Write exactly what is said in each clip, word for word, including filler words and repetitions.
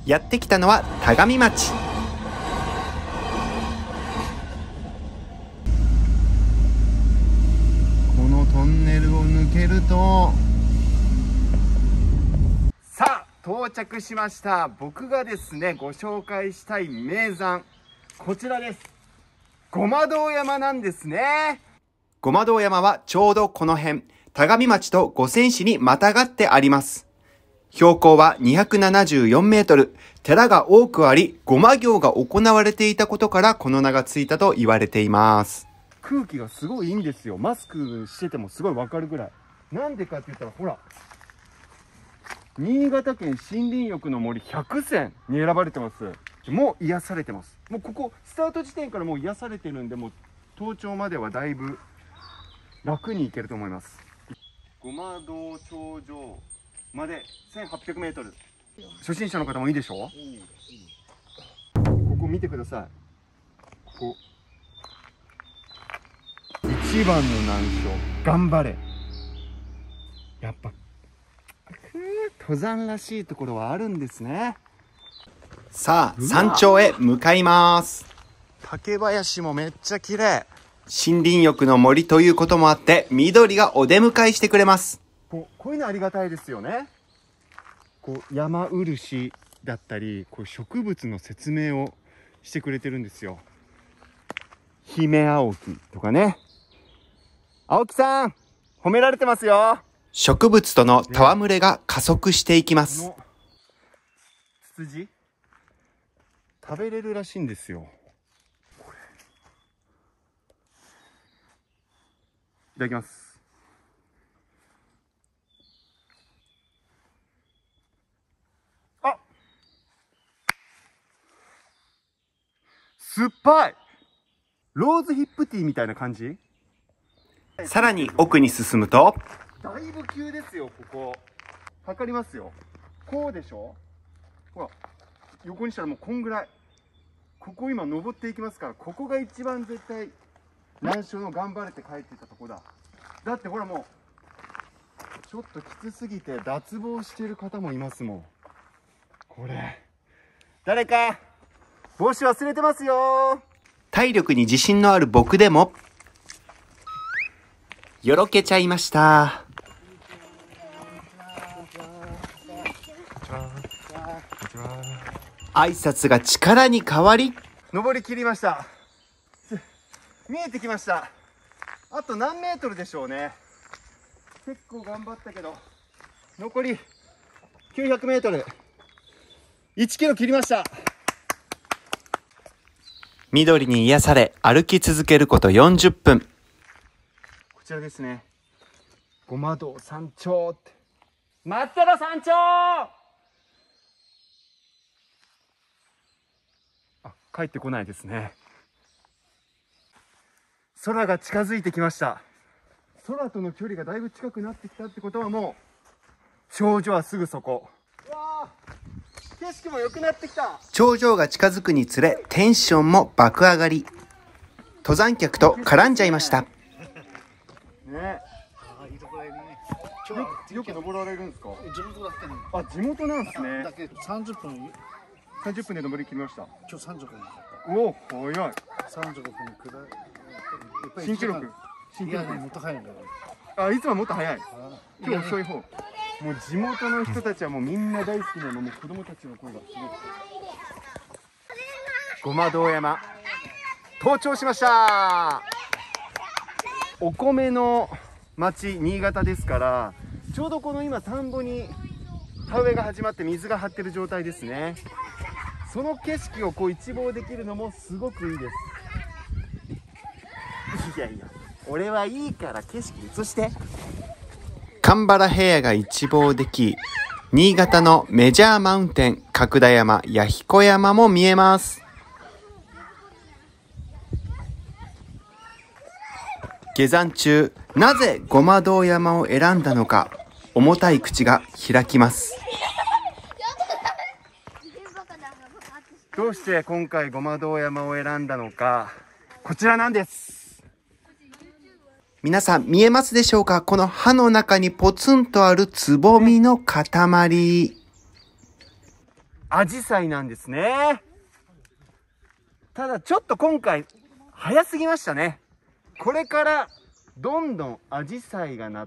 やってきたのは田上町。 このトンネルを抜けると、さあ到着しました。僕がですねご紹介したい名山、こちらです。ごま堂山なんですね。 ごま堂山はちょうどこの辺、田上町と五泉市にまたがってあります。標高はにひゃくななじゅうよんメートル、寺が多くあり、ごま行が行われていたことからこの名がついたと言われています。 空気がすごいいいんですよ。マスクしててもすごいわかるぐらい。なんでかって言ったら、ほら、新潟県森林浴の森ひゃくせんに選ばれてます。もう癒されてます。もうここスタート地点からもう癒されてるんで、もう登頂まではだいぶ楽に行けると思います。ごま堂頂上までせんはっぴゃくメートル。初心者の方もいいでしょ。ここ見てください。ここ一番の難所、頑張れ。やっぱ登山らしいところはあるんですね。 さあ山頂へ向かいます。 竹林もめっちゃ綺麗。 森林浴の森ということもあって緑がお出迎えしてくれます。 こう、こういうのありがたいですよね。こう山漆だったり、こう植物の説明をしてくれてるんですよ。ヒメアオキとかね。青木さん褒められてますよ。 植物との戯れが加速していきます。 ツツジ食べれるらしいんですよ。これいただきます。あ、酸っぱい。ローズヒップティーみたいな感じ。 さらに奥に進むと、 だいぶ急ですよ。ここ測りますよ。こうでしょ。ほら横にしたらもうこんぐらい。ここ今登っていきますから、ここが一番絶対難所の頑張れて帰ってたとこだ。だってほらもうちょっときつすぎて脱帽してる方もいますもん。これ誰か帽子忘れてますよ。 体力に自信のある僕でもよろけちゃいました。挨拶が力に変わり、 登り切りました。見えてきました。あと何メートルでしょうね。結構頑張ったけど残りきゅうひゃくメートル、いちキロ切りました。 緑に癒され歩き続けることよんじゅっぷん。 こちらですね。ごま堂山頂って。待ってろ山頂。あ、帰ってこないですね。空が近づいてきました。空との距離がだいぶ近くなってきたってことは、もう頂上はすぐそこ。うわー、景色も良くなってきた。 頂上が近づくにつれテンションも爆上がり。登山客と絡んじゃいました。 ね、よ, よく登られるんですか。 地元だってね。 あ、地元なんですね。 だけさんじゅっぷん。 さんじゅっぷんで登り切りました。 今日さんじゅっぷん。 おお、早い。 さんじゅっぷんくらい。 新記録。新記録。 いやね、もっと早いんだよ。 あ、いつももっと早い。今日遅い方。もう地元の人たちはもうみんな大好きなの。もう子供たちの声がすごい。ごま堂山登頂しました。お米の町新潟ですから、ちょうどこの今田んぼに田植えが始まって水が張ってる状態ですね。その景色をこう一望できるのもすごくいいです。いやいや、俺はいいから景色映して。 鎌原平野が一望でき、新潟のメジャーマウンテン角田山、弥彦山も見えます。下山中、なぜごま堂山を選んだのか、重たい口が開きます。 どうして今回ごま堂山を選んだのか、こちらなんです。 皆さん見えますでしょうか。この葉の中にポツンとあるつぼみの塊。 アジサイなんですね。ただちょっと今回早すぎましたね。これからどんどんアジサイがなって、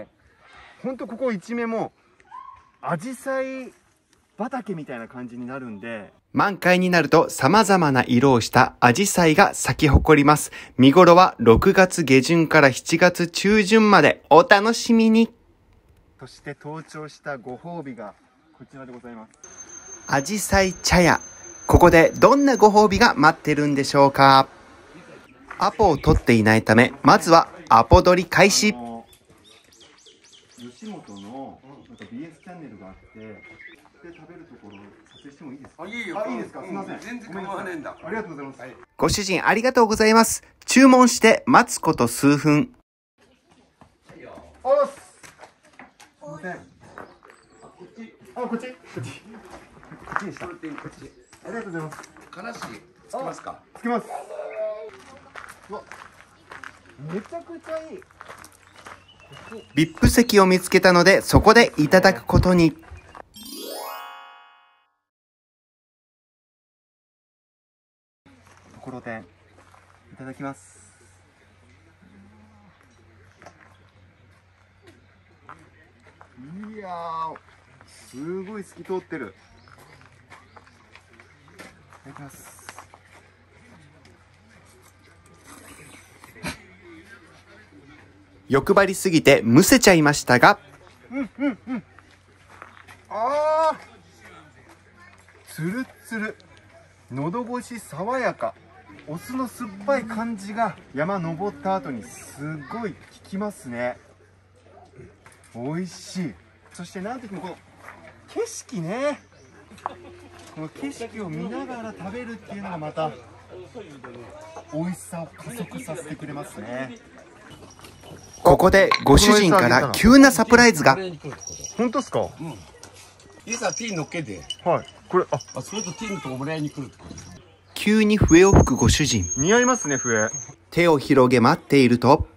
ほんとここ一面もアジサイ畑みたいな感じになるんで、 満開になると様々な色をしたアジサイが咲き誇ります。見頃はろくがつげじゅんからしちがつちゅうじゅんまでお楽しみに。 そして登頂したご褒美がこちらでございます。 アジサイ茶屋。ここでどんなご褒美が待ってるんでしょうか。アポを取っていないため、まずはアポ取り開始。 あの吉本のなんか ビーエス チャンネルがあって、で食べるところ撮影してもいいですか？ あ、いいよ。 あ、いいですか？すみません。 全然構わねえんだ。 ありがとうございます。 ご主人ありがとうございます。注文して待つこと数分。 おっす。すみません。あ、こっち。あ、こっち。こっち。こっちでした。ありがとうございます。 からしつきますか？ つけます。うわ、めちゃくちゃいい。 ブイアイピー 席を見つけたので、そこでいただくことに。 ところてん、いただきます。いやー、すごい透き通ってる。いただきます。 欲張りすぎてむせちゃいましたが、 あー、つるつる、喉越し爽やか。お酢の酸っぱい感じが山登った後にすごい効きますね。美味しい。そしてなんといってもこの景色ね、この景色を見ながら食べるっていうのがまた美味しさを加速させてくれますね。 ここでご主人から急なサプライズが。 本当ですか？ いざティー乗っけて、 はい。これ、あ、 あ、それとティーのとこもらいに来るってことです。 急に笛を吹くご主人。 似合いますね、笛。 手を広げ待っていると、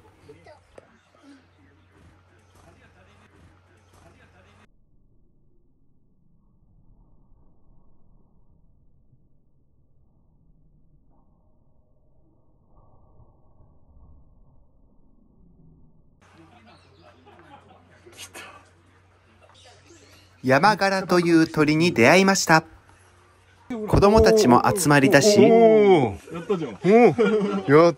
ヤマガラという鳥に出会いました。子供たちも集まりだし、 おー、やったじゃん。おー、やった。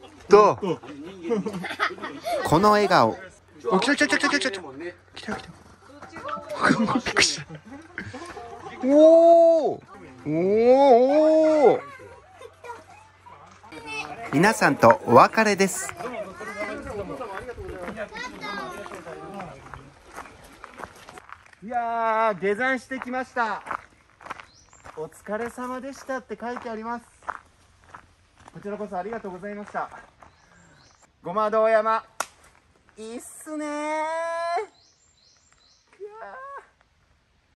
この笑顔。 お、来た来た来た来た来た来た来た来た。びっくりした。おー、おー、おー。 皆さんとお別れです。 いやー、下山してきました。お疲れ様でしたって書いてあります。こちらこそありがとうございました。ごま堂山、いいっすねー。